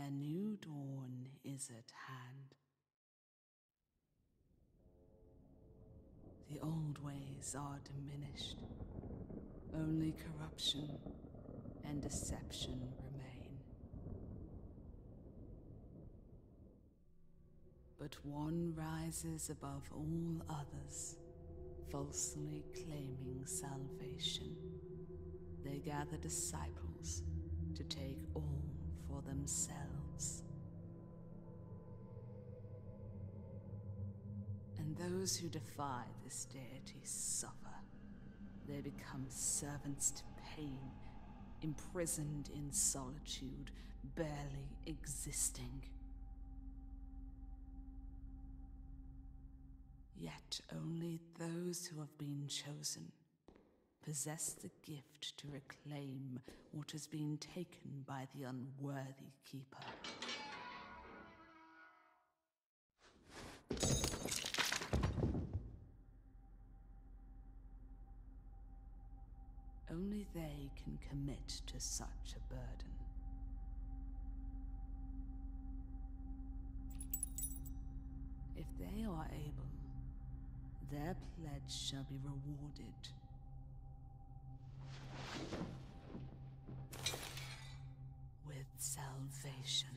their new dawn is at hand. The old ways are diminished. Only corruption and deception remain. But one rises above all others, falsely claiming salvation. They gather disciples to take all for themselves. And those who defy this deity suffer. They become servants to pain, imprisoned in solitude, barely existing. Yet only those who have been chosen possess the gift to reclaim what has been taken by the unworthy keeper. Only they can commit to such a burden. If they are able, their pledge shall be rewarded. With salvation.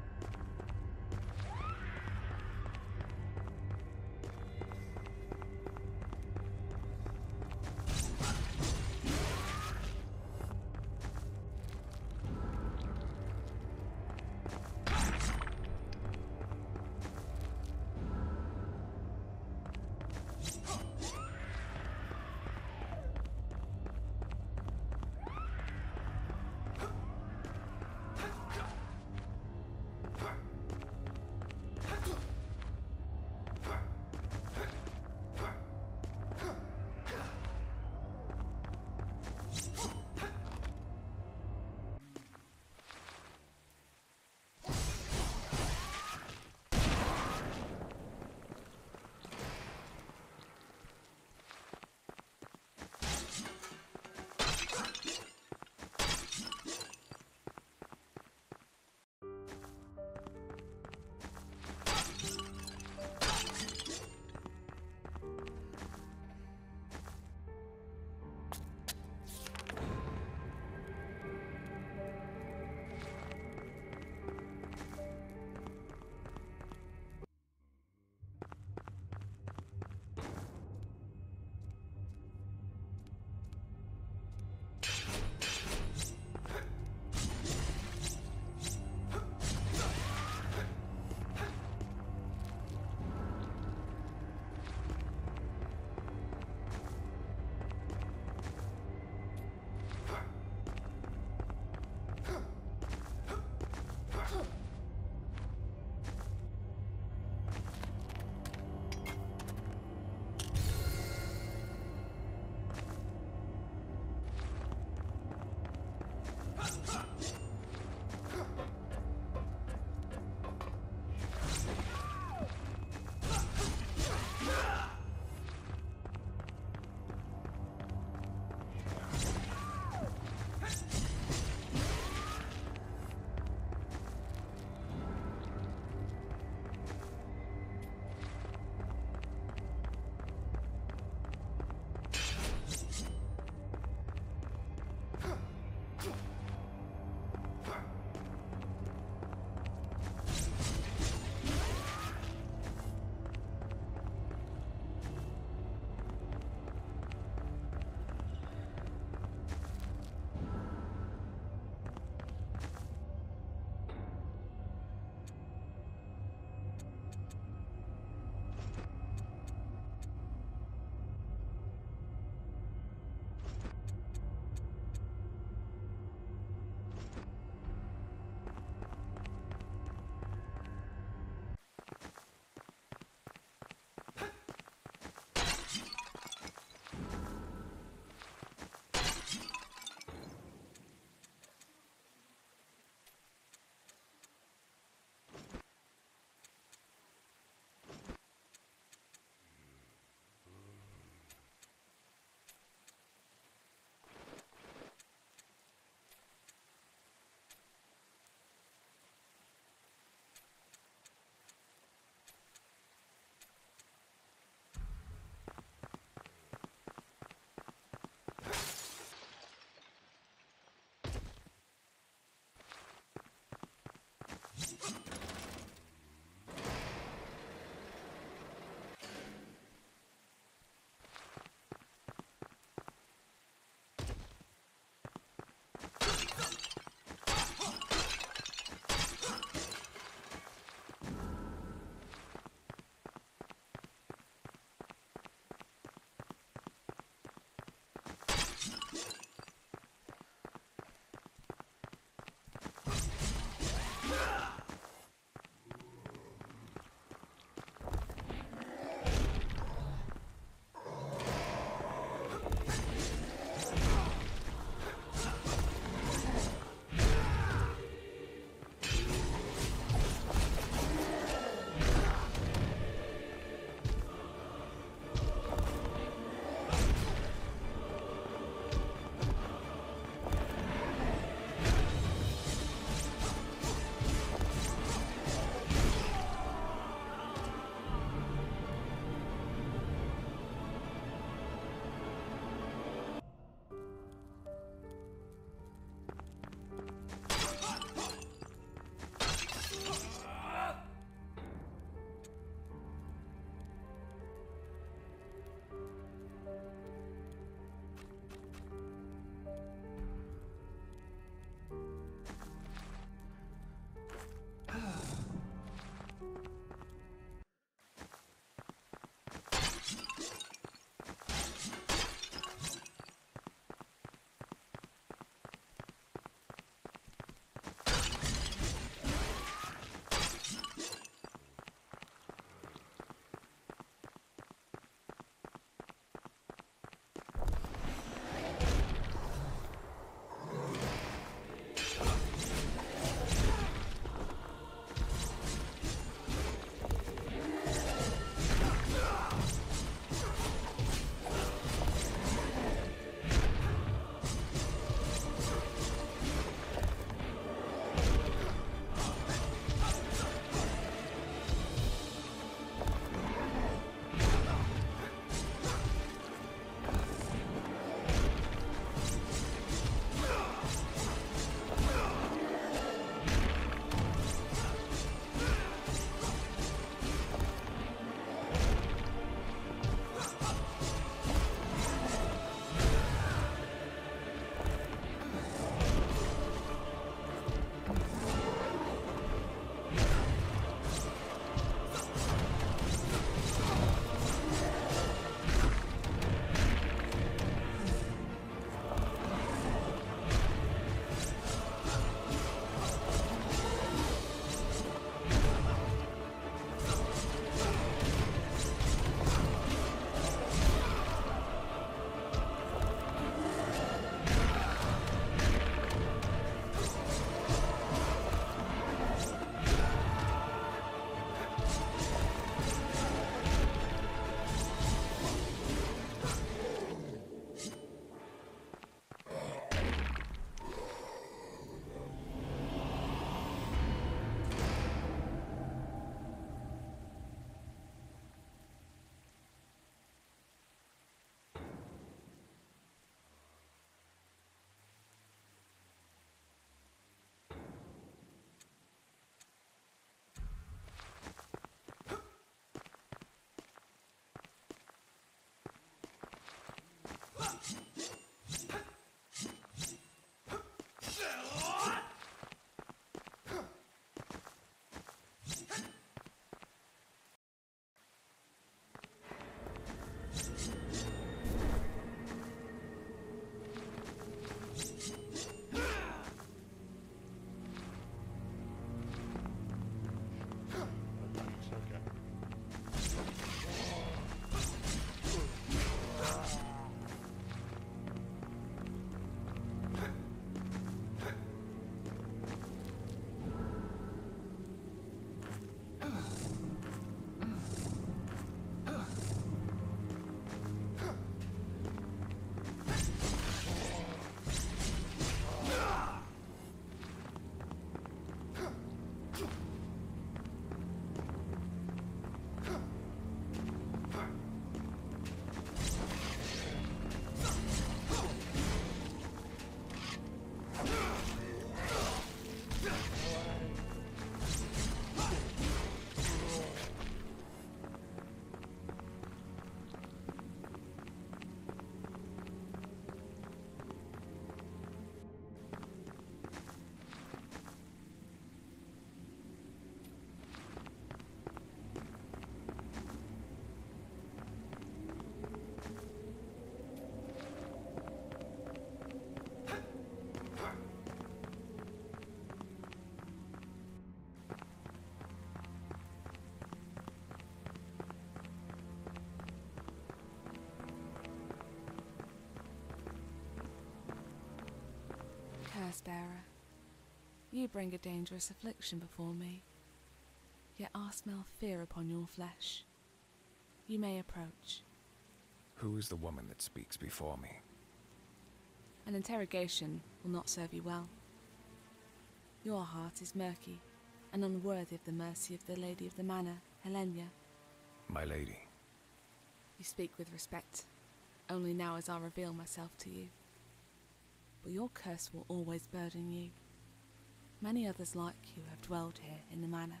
You bring a dangerous affliction before me, yet I smell fear upon your flesh. You may approach. Who is the woman that speaks before me? An interrogation will not serve you well. Your heart is murky and unworthy of the mercy of the Lady of the Manor, Helena. My lady. You speak with respect, only now as I reveal myself to you. But your curse will always burden you. Many others like you have dwelled here in the manor.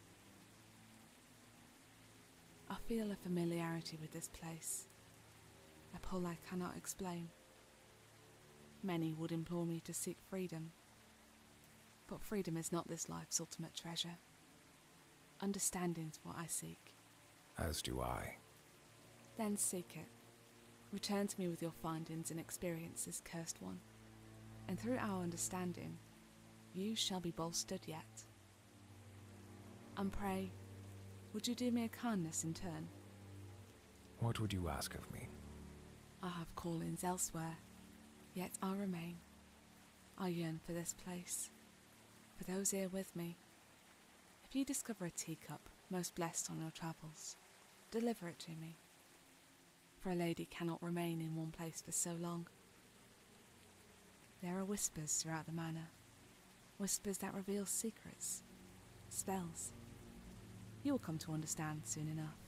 I feel a familiarity with this place, a pull I cannot explain. Many would implore me to seek freedom, but freedom is not this life's ultimate treasure. Understanding's what I seek. As do I. Then seek it. Return to me with your findings and experiences, Cursed One, and through our understanding, you shall be bolstered yet. And pray, would you do me a kindness in turn? What would you ask of me? I have callings elsewhere, yet I remain. I yearn for this place, for those here with me. If you discover a teacup most blessed on your travels, deliver it to me. For a lady cannot remain in one place for so long. There are whispers throughout the manor, whispers that reveal secrets, spells. You will come to understand soon enough.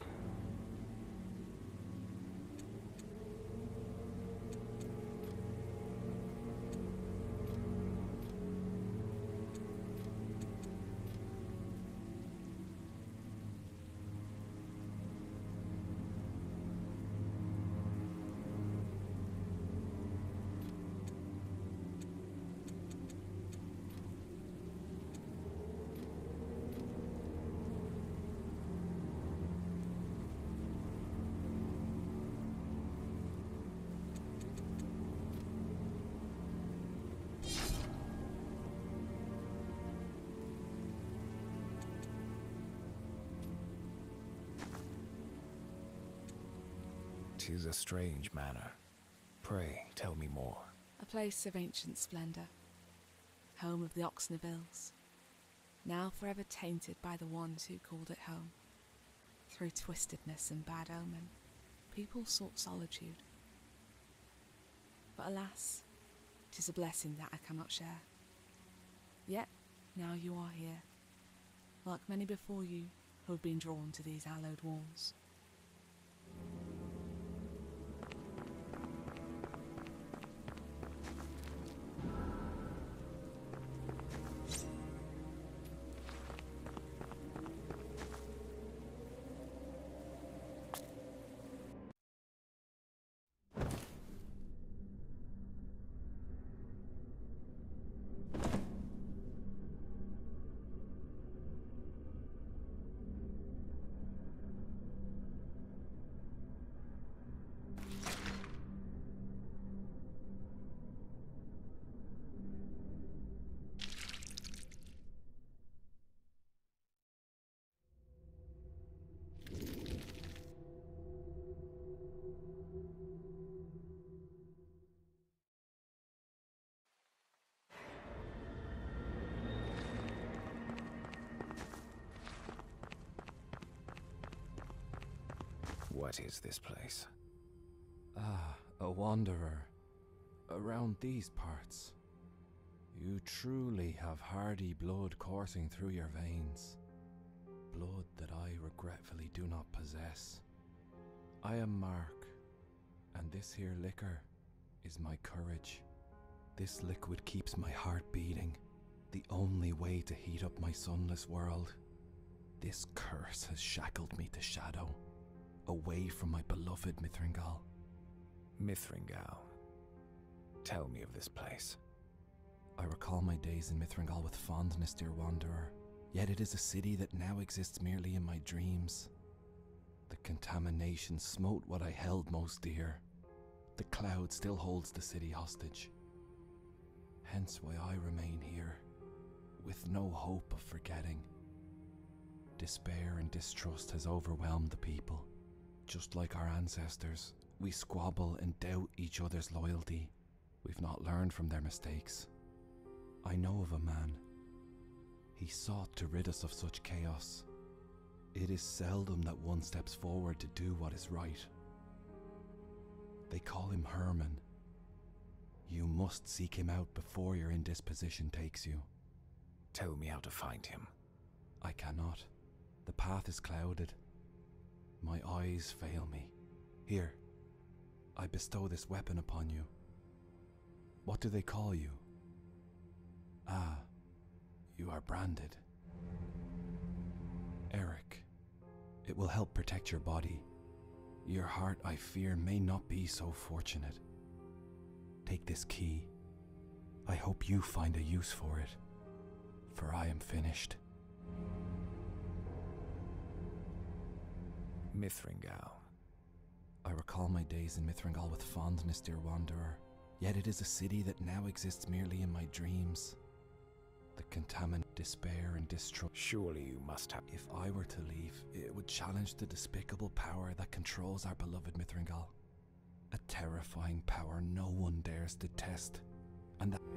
"'Tis a strange manor. Pray, tell me more." A place of ancient splendour, home of the Oxnevilles, now forever tainted by the ones who called it home. Through twistedness and bad omen, people sought solitude. But alas, 'tis a blessing that I cannot share. Yet, now you are here, like many before you who have been drawn to these hallowed walls. What is this place? Ah, a wanderer. Around these parts. You truly have hardy blood coursing through your veins. Blood that I regretfully do not possess. I am Mark, and this here liquor is my courage. This liquid keeps my heart beating, the only way to heat up my sunless world. This curse has shackled me to shadow, away from my beloved Mithringal. Mithringal. Tell me of this place. I recall my days in Mithringal with fondness, dear wanderer, yet it is a city that now exists merely in my dreams. The contamination smote what I held most dear. The cloud still holds the city hostage. Hence why I remain here, with no hope of forgetting. Despair and distrust has overwhelmed the people. Just like our ancestors, we squabble and doubt each other's loyalty. We've not learned from their mistakes. I know of a man. He sought to rid us of such chaos. It is seldom that one steps forward to do what is right. They call him Herman. You must seek him out before your indisposition takes you. Tell me how to find him. I cannot. The path is clouded. My eyes fail me. Here, I bestow this weapon upon you. What do they call you? Ah, you are branded. Eric, it will help protect your body. Your heart, I fear, may not be so fortunate. Take this key. I hope you find a use for it, for I am finished. Mithringal. I recall my days in Mithringal with fondness, dear wanderer, yet it is a city that now exists merely in my dreams. The contaminant, despair and distrust. Surely you must have... If I were to leave, it would challenge the despicable power that controls our beloved Mithringal. A terrifying power no one dares to test, and that...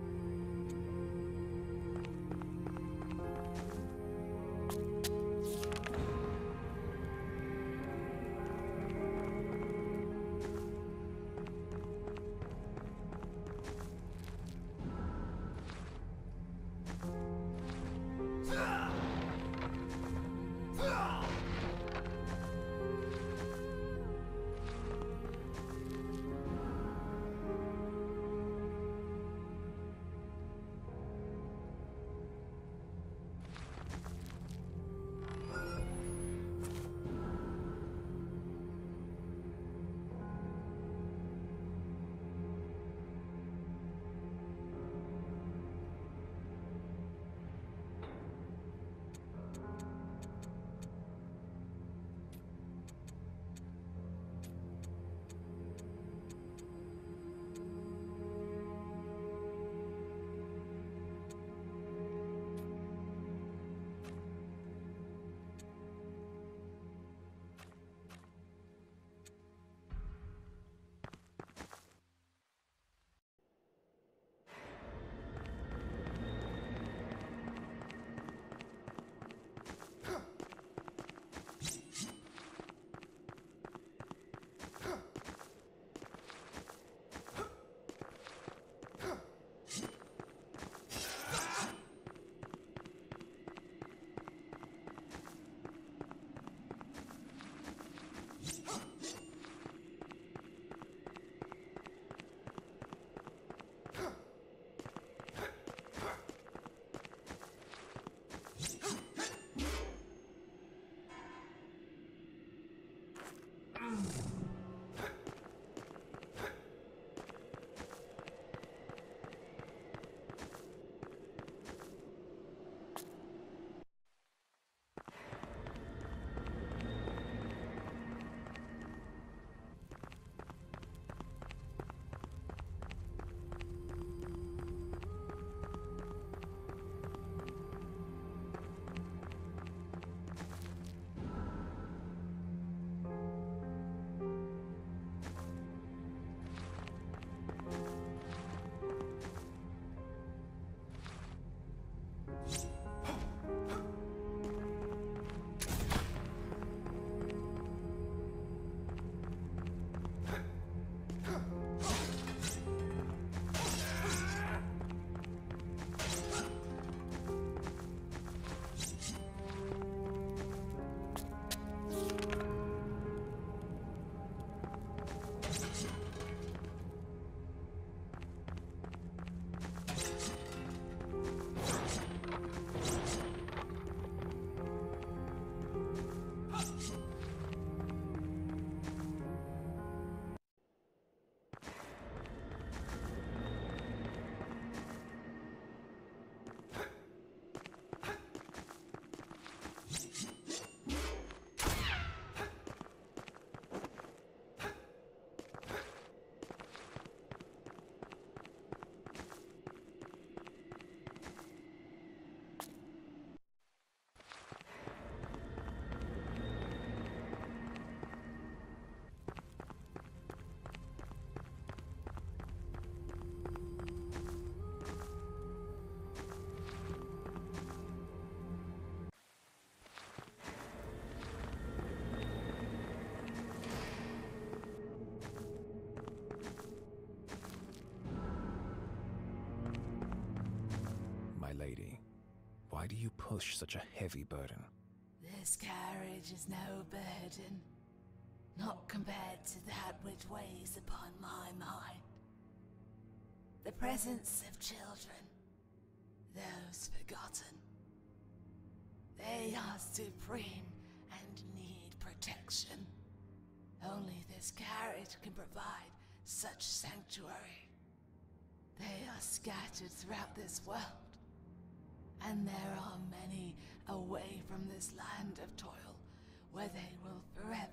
Why do you push such a heavy burden? This carriage is no burden, not compared to that which weighs upon my mind. The presence of children, those forgotten. They are supreme and need protection. Only this carriage can provide such sanctuary. They are scattered throughout this world, and there are many away from this land of toil, where they will forever